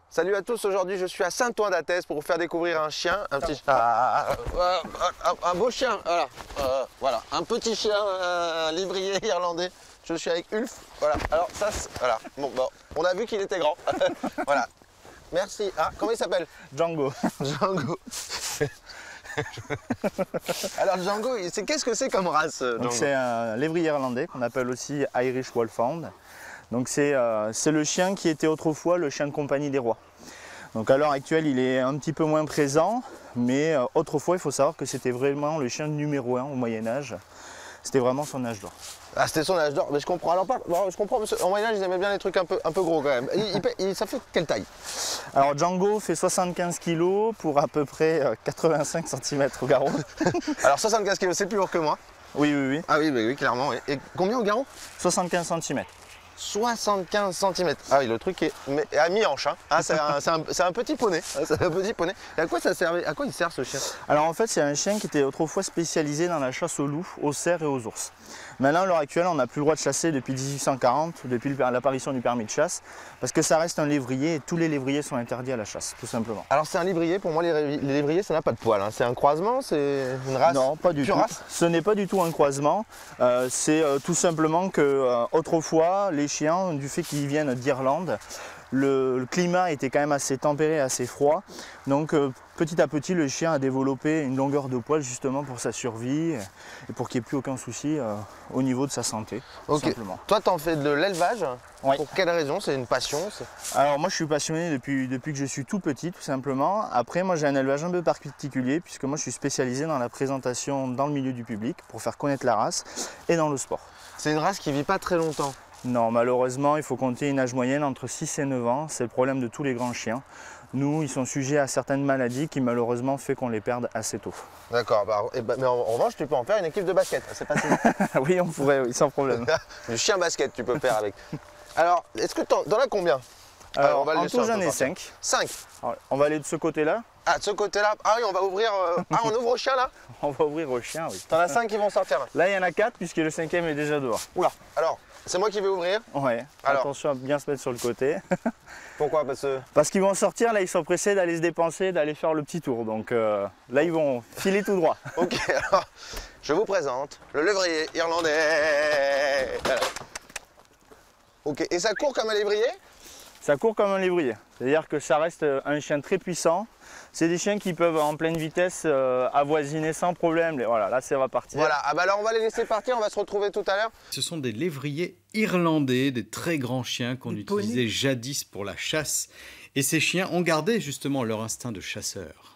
Salut à tous, aujourd'hui je suis à Saint-Ouen-d'Athès pour vous faire découvrir un chien, un petit un beau chien, voilà, un petit chien, un lévrier irlandais. Je suis avec Ulf, voilà, alors ça, voilà, bon, on a vu qu'il était grand, voilà, merci. Ah, comment il s'appelle? Django. Django. Alors Django, qu'est-ce que c'est comme race, Django? C'est un lévrier irlandais qu'on appelle aussi Irish Wolfhound. Donc c'est le chien qui était autrefois le chien de compagnie des rois. Donc à l'heure actuelle il est un petit peu moins présent, mais autrefois il faut savoir que c'était vraiment le chien numéro 1 au Moyen-Âge. C'était vraiment son âge d'or. Ah, c'était son âge d'or, mais je comprends. Alors je comprends, parce qu'en Moyen-Âge ils aimaient bien les trucs un peu gros quand même. Ça fait quelle taille? Alors Django fait 75 kg pour à peu près 85 cm au garrot. Alors 75 kg, c'est plus lourd que moi. Oui, oui, oui. Ah oui, clairement. Oui. Et combien au garrot? 75 cm. 75 cm. Ah oui, le truc est à mi-hanche. Hein. Ah, c'est un petit poney. C'est un petit poney. Et à quoi ça servait? À quoi il sert ce chien? Alors en fait, c'est un chien qui était autrefois spécialisé dans la chasse aux loups, aux cerfs et aux ours. Maintenant, à l'heure actuelle, on n'a plus le droit de chasser depuis 1840, depuis l'apparition du permis de chasse, parce que ça reste un lévrier et tous les lévriers sont interdits à la chasse, tout simplement. Alors c'est un lévrier, pour moi les lévriers ça n'a pas de poils, hein. C'est un croisement, c'est une race? Non, pas du tout. Race? Ce n'est pas du tout un croisement, c'est tout simplement que autrefois, les chiens, du fait qu'ils viennent d'Irlande, le climat était quand même assez tempéré, assez froid, donc petit à petit le chien a développé une longueur de poil justement pour sa survie et pour qu'il n'y ait plus aucun souci au niveau de sa santé, tout simplement. Toi tu en fais de l'élevage? Oui. Pour quelle raison? C'est une passion? Alors moi je suis passionné depuis que je suis tout petit tout simplement. Après moi j'ai un élevage un peu particulier puisque moi je suis spécialisé dans la présentation dans le milieu du public pour faire connaître la race et dans le sport. C'est une race qui ne vit pas très longtemps? Non, malheureusement, il faut compter une âge moyenne entre 6 et 9 ans. C'est le problème de tous les grands chiens. Nous, ils sont sujets à certaines maladies qui malheureusement fait qu'on les perde assez tôt. D'accord, mais en revanche, tu peux en faire une équipe de basket, c'est facile. Oui, on pourrait, oui, sans problème. Du chien basket, tu peux faire avec. Alors, est-ce que t'en as combien? Alors, en tout, j'en ai 5. 5? On va aller de ce côté-là. Ah, de ce côté-là? Ah oui, on va ouvrir... Ah, on ouvre au chien, là? On va ouvrir au chien, oui. T'en as 5 qui vont sortir, là? Là, il y en a 4, puisque le 5e est déjà dehors. Oula, alors, c'est moi qui vais ouvrir? Ouais, alors, attention à bien se mettre sur le côté. Pourquoi? Parce qu'ils vont sortir, là, ils sont pressés d'aller se dépenser, d'aller faire le petit tour. Donc là, ils vont filer tout droit. Ok, alors, je vous présente le lévrier irlandais. Voilà. Ok, et ça court comme un lévrier? Ça court comme un lévrier, c'est-à-dire que ça reste un chien très puissant. C'est des chiens qui peuvent en pleine vitesse avoisiner sans problème. Voilà, là ça va partir. Voilà, ah bah alors on va les laisser partir, on va se retrouver tout à l'heure. Ce sont des lévriers irlandais, des très grands chiens qu'on utilisait jadis pour la chasse. Et ces chiens ont gardé justement leur instinct de chasseur.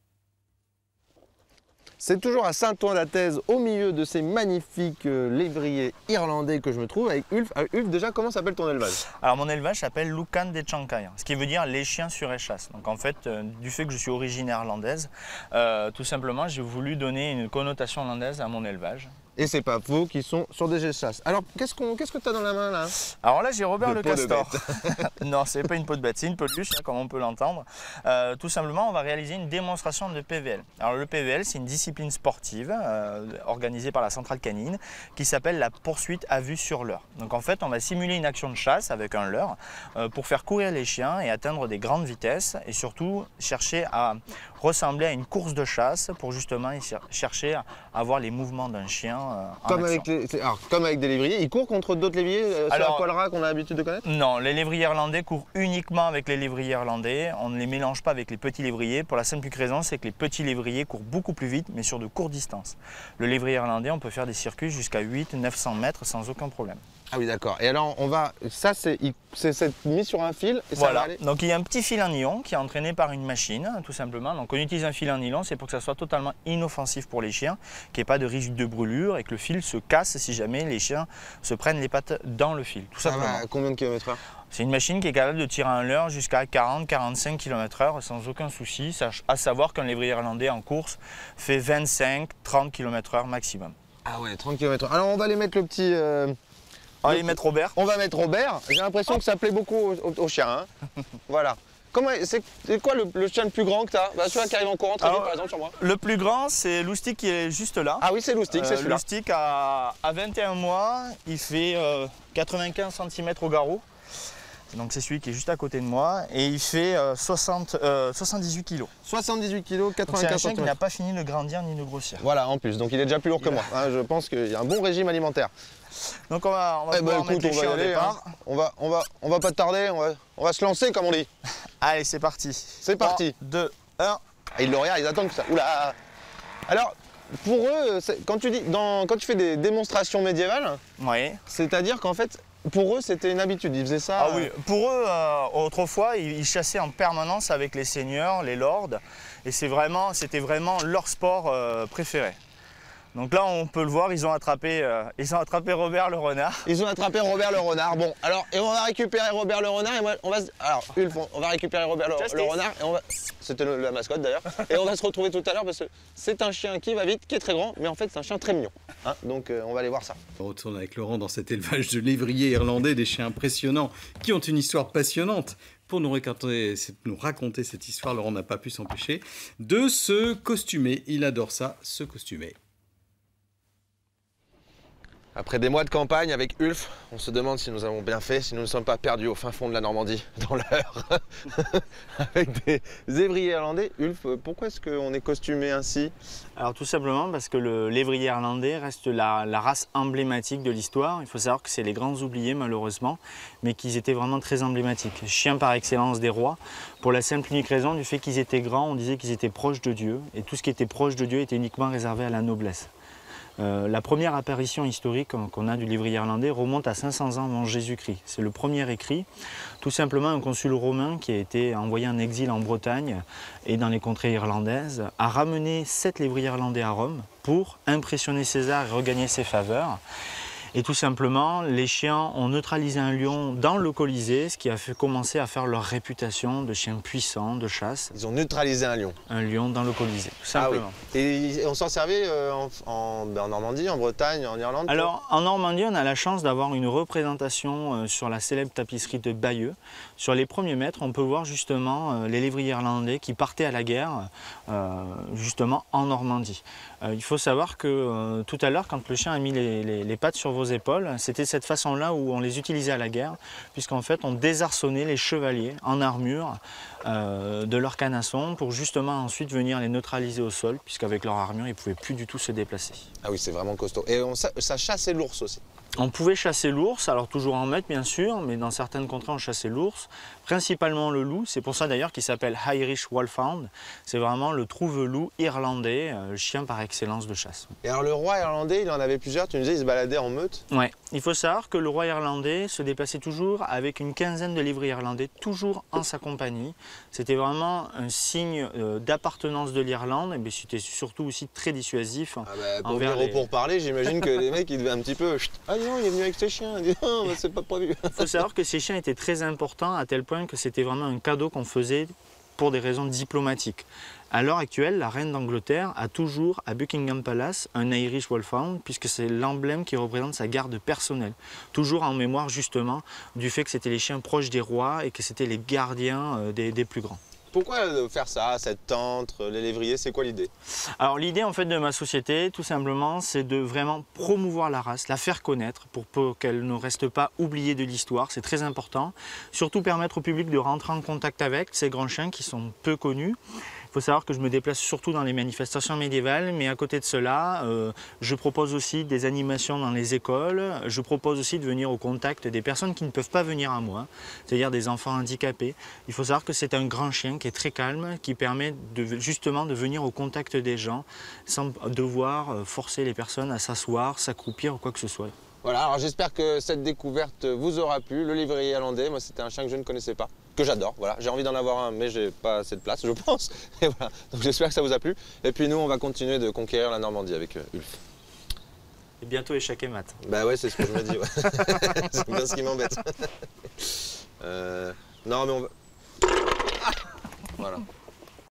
C'est toujours à Saint-Ouen-d'Athès, au milieu de ces magnifiques lévriers irlandais que je me trouve avec Ulf. Ulf, déjà, comment s'appelle ton élevage? Alors mon élevage s'appelle Lucan des Chankay, ce qui veut dire les chiens sur échasse. Donc en fait, du fait que je suis originaire irlandaise, tout simplement, j'ai voulu donner une connotation irlandaise à mon élevage. Et c'est pas faux qu'ils sont sur des échasses. Alors, qu'est-ce que tu as dans la main là? Alors là, j'ai Robert le castor. Non, c'est pas une peau de bête, c'est une peluche, comme on peut l'entendre. Tout simplement, on va réaliser une démonstration de PVL. Alors le PVL, c'est une discipline sportive organisée par la centrale canine qui s'appelle la poursuite à vue sur leurre. Donc en fait, on va simuler une action de chasse avec un leurre pour faire courir les chiens et atteindre des grandes vitesses et surtout chercher à ressembler à une course de chasse pour justement chercher à avoir les mouvements d'un chien. Comme avec des lévriers, ils courent contre d'autres lévriers sur un poil ras qu'on a l'habitude de connaître? Non, les lévriers irlandais courent uniquement avec les lévriers irlandais. On ne les mélange pas avec les petits lévriers pour la simple raison, c'est que les petits lévriers courent beaucoup plus vite mais sur de courtes distances. Le lévrier irlandais, on peut faire des circuits jusqu'à 800-900 mètres sans aucun problème. Ah oui, d'accord. Et alors, ça c'est mis sur un fil et ça voilà. va aller... Donc il y a un petit fil en nylon qui est entraîné par une machine, tout simplement. Donc on utilise un fil en nylon, c'est pour que ça soit totalement inoffensif pour les chiens, qu'il n'y ait pas de risque de brûlure et que le fil se casse si jamais les chiens se prennent les pattes dans le fil, tout simplement. À combien de kilomètres/heure? C'est une machine qui est capable de tirer un leurre jusqu'à 40-45 km/h sans aucun souci, à savoir qu'un lévrier irlandais en course fait 25-30 km/h maximum. Ah ouais, 30 km/h. Alors on va aller mettre le petit... On va aller mettre Robert. On va mettre Robert. J'ai l'impression que ça plaît beaucoup aux chiens. Hein. Voilà. C'est quoi le chien le plus grand que tu as? Celui-là qui arrive en courant, très vite, par exemple, sur moi. Le plus grand, c'est Loustic qui est juste là. Ah oui, c'est Loustic, c'est celui-là. Loustic, à 21 mois, il fait 95 cm au garrot. Donc c'est celui qui est juste à côté de moi et il fait 78 kg. 78 kg, C'est un 95 chien qui n'a cm. pas fini de grandir ni de grossir. Voilà, en plus, donc il est déjà plus lourd que moi. Hein, je pense qu'il y a un bon régime alimentaire. Donc on va pouvoir mettre les chiens au départ. Hein. On va pas tarder, on va se lancer comme on dit. Allez, c'est parti. C'est parti. 3, 2, 1. Ah, ils le regardent, ils attendent que ça. Oula. Alors, pour eux, quand tu fais des démonstrations médiévales, Oui. c'est-à-dire qu'en fait, pour eux, c'était une habitude. Ils faisaient ça. Ah oui, pour eux, autrefois, ils chassaient en permanence avec les seigneurs, les lords, et c'était vraiment leur sport préféré. Donc là, on peut le voir, ils ont attrapé Robert le renard. Ils ont attrapé Robert le renard. Bon, alors, et on va récupérer Robert le renard. Et moi, alors, Ulf, on va récupérer Robert le renard. Et c'était la mascotte d'ailleurs. Et on va se retrouver tout à l'heure parce que c'est un chien qui va vite, qui est très grand, mais en fait, c'est un chien très mignon. Hein, donc, on va aller voir ça. On retourne avec Laurent dans cet élevage de lévriers irlandais, des chiens impressionnants qui ont une histoire passionnante. Pour nous raconter cette histoire, Laurent n'a pas pu s'empêcher de se costumer. Il adore ça, se costumer. Après des mois de campagne avec Ulf, on se demande si nous avons bien fait, si nous ne sommes pas perdus au fin fond de la Normandie, dans l'heure, avec des lévriers irlandais. Ulf, pourquoi est-ce qu'on est costumé ainsi? Alors tout simplement parce que le lévrier irlandais reste la race emblématique de l'histoire. Il faut savoir que c'est les grands oubliés malheureusement, mais qu'ils étaient vraiment très emblématiques. Chiens par excellence des rois, pour la simple et unique raison du fait qu'ils étaient grands, on disait qu'ils étaient proches de Dieu, et tout ce qui était proche de Dieu était uniquement réservé à la noblesse. La première apparition historique qu'on a du lévrier irlandais remonte à 500 ans avant Jésus-Christ. C'est le premier écrit, tout simplement un consul romain qui a été envoyé en exil en Bretagne et dans les contrées irlandaises, a ramené 7 lévriers irlandais à Rome pour impressionner César et regagner ses faveurs. Et tout simplement, les chiens ont neutralisé un lion dans le Colisée, ce qui a fait commencer à faire leur réputation de chiens puissants, de chasse. Ils ont neutralisé un lion. Un lion dans le Colisée, tout simplement. Ah oui. Et on s'en servait en Normandie, en Bretagne, en Irlande? Alors, en Normandie, on a la chance d'avoir une représentation sur la célèbre tapisserie de Bayeux. Sur les premiers mètres, on peut voir justement les lévriers irlandais qui partaient à la guerre, justement en Normandie. Il faut savoir que tout à l'heure, quand le chien a mis les pattes sur vos épaules, c'était cette façon-là où on les utilisait à la guerre, puisqu'en fait on désarçonnait les chevaliers en armure de leur canasson pour justement ensuite venir les neutraliser au sol, puisqu'avec leur armure ils ne pouvaient plus du tout se déplacer. Ah oui, c'est vraiment costaud. Et ça chassait l'ours aussi? On pouvait chasser l'ours, alors toujours en meute bien sûr, mais dans certaines contrées on chassait l'ours, principalement le loup, c'est pour ça d'ailleurs qu'il s'appelle Irish Wolfhound, c'est vraiment le trouve-loup irlandais, le chien par excellence de chasse. Et alors le roi irlandais, il en avait plusieurs, tu me disais, il se baladait en meute? Ouais, il faut savoir que le roi irlandais se déplaçait toujours avec une quinzaine de lévriers irlandais, toujours en sa compagnie. C'était vraiment un signe d'appartenance de l'Irlande, et c'était surtout aussi très dissuasif. Ah bah, pour venir pour parler, j'imagine que les mecs ils devaient un petit peu... Ah non, il est venu avec ses chiens, non, c'est pas prévu. Il faut savoir que ces chiens étaient très importants à tel point que c'était vraiment un cadeau qu'on faisait pour des raisons diplomatiques. À l'heure actuelle, la reine d'Angleterre a toujours à Buckingham Palace un Irish Wolfhound puisque c'est l'emblème qui représente sa garde personnelle. Toujours en mémoire justement du fait que c'était les chiens proches des rois et que c'était les gardiens des plus grands. Pourquoi faire ça, cette tente, les lévriers, c'est quoi l'idée? Alors l'idée en fait de ma société, tout simplement, c'est de vraiment promouvoir la race, la faire connaître pour qu'elle ne reste pas oubliée de l'histoire, c'est très important. Surtout permettre au public de rentrer en contact avec ces grands chiens qui sont peu connus. Il faut savoir que je me déplace surtout dans les manifestations médiévales, mais à côté de cela, je propose aussi des animations dans les écoles. Je propose aussi de venir au contact des personnes qui ne peuvent pas venir à moi, c'est-à-dire des enfants handicapés. Il faut savoir que c'est un grand chien qui est très calme, qui permet justement de venir au contact des gens sans devoir forcer les personnes à s'asseoir, s'accroupir ou quoi que ce soit. Voilà, alors j'espère que cette découverte vous aura plu. Le lévrier irlandais, moi c'était un chien que je ne connaissais pas, que j'adore. Voilà, j'ai envie d'en avoir un, mais j'ai pas assez de place, je pense. Et voilà, donc j'espère que ça vous a plu. Et puis nous, on va continuer de conquérir la Normandie avec Ulf. Et bientôt échec et mat. Bah ouais, c'est ce que je me dis. Ouais. C'est bien ce qui m'embête. Non, mais on va. Ah voilà.